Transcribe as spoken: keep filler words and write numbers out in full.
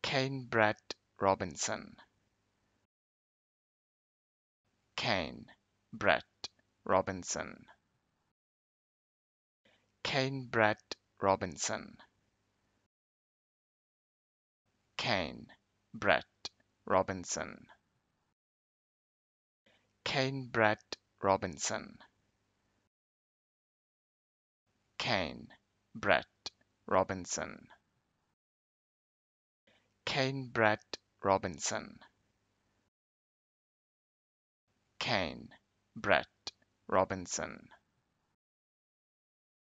Kane Brett Robinson. Kane Brett Robinson. Kane Brett Robinson. Kane Brett Robinson. Kane Brett Robinson. Kane Brett Robinson. Kane Brett Robinson. Kane Brett Robinson.